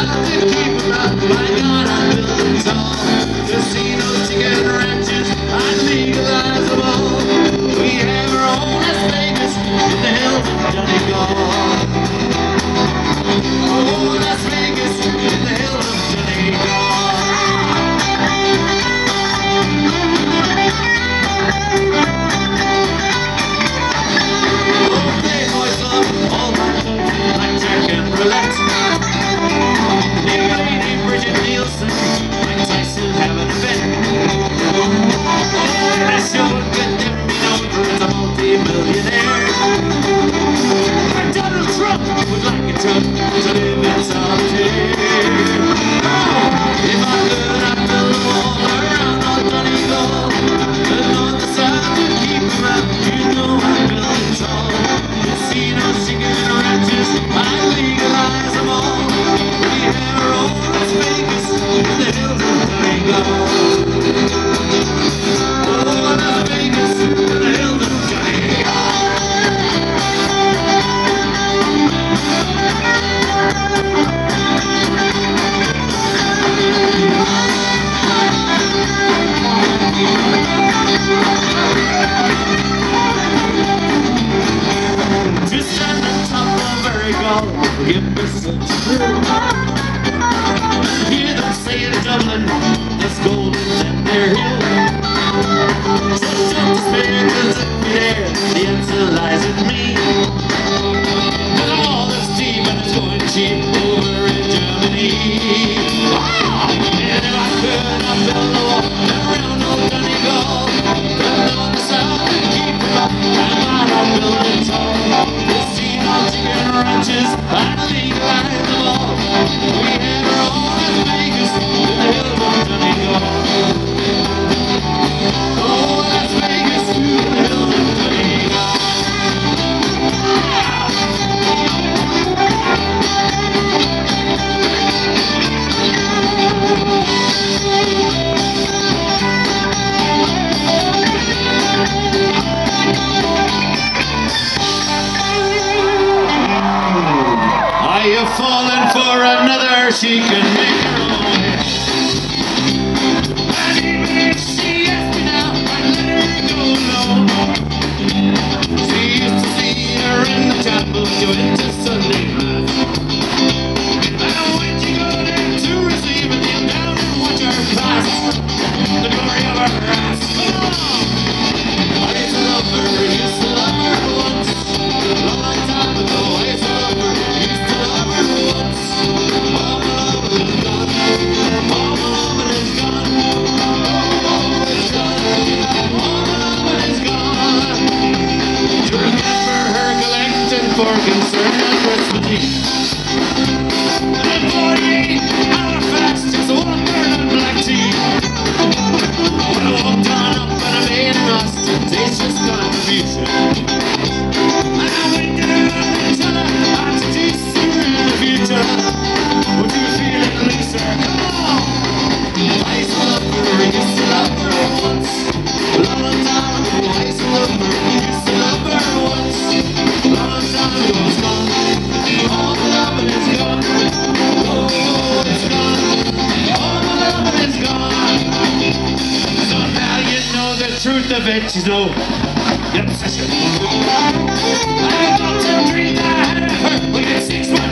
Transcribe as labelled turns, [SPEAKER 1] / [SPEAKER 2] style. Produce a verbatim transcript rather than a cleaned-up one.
[SPEAKER 1] south to keep them out. My God, I'm building tall. Casinos, chicken ranches, I'd legalize them all. We have our own Las Vegas in the hills of Donegal. Oh, Las Vegas in the hills of Donegal. Oh, playboys love all my blackjack and roulette. New lady Bridget Nielsen, Mike Tyson having a bet. Oh, that show would get them over as a multi-millionaire. Donald Trump would like it tough to live in solitaire. If I could, I'd build a wall around all Donegal. The north, the south, to keep them out. You know I'd build it tall. Casinos, chicken ranches, I'd legalize them all. We have our own Las Vegas in the hills of Donegal. Oh, Las Vegas in the hills of Donegal. To stand on top of every goal, give me such a thrill. Hear them say in Dublin, there's gold in their hill. So don't despair, cause if you're there, the answer lies in me. Cause all this deep and it's going cheap over in Germany. And if I could, I'd build a wall around old Donegal. The north, the south, and keep them up. I'm out, I'll build it tall. Casinos, chicken ranches, I'd legalize them all. We have our own Las Vegas in the hills of Donegal. Oh, Las Vegas in the hills of Donegal. Are you falling for another? She can make her own. And even if she asked me now, I'd let her go alone. She used to see her in the chapel, she went to Sunday mass. And when she go there to receive it, kneel down and watch her pass. The glory of her ass. Come on! I used to love her, used to love her once. A long time ago, I used to love her, used to love her once. All my love is gone, all my love is gone. Oh, it's gone, all my love is gone. To remember her collecting for concern and Christmas Eve. And forty-eight hour fast, just one burning black tea. When I walked on up and I made an ostentatious contribution. And I winked at her and tell her I'd seduce her in the future. Would you feel it looser? Come on! I used to love her, used to love her once. A long time ago, I used to love her, used to love her once. A long time ago, it's gone. All my loving is gone. Oh, it's gone. All my loving is gone. So now you know the truth of it, you know. The obsession. I got to dream I had her. We get six months.